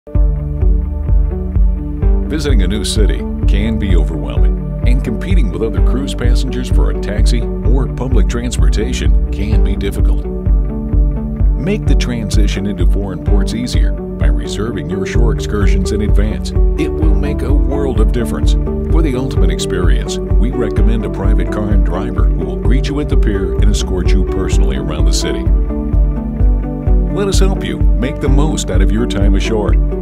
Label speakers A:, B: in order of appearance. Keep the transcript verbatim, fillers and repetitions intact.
A: Visiting a new city can be overwhelming, and competing with other cruise passengers for a taxi or public transportation can be difficult. Make the transition into foreign ports easier by reserving your shore excursions in advance. It will make a world of difference. For the ultimate experience, we recommend a private car and driver who will greet you at the pier and escort you personally around the city. Let us help you make the most out of your time ashore.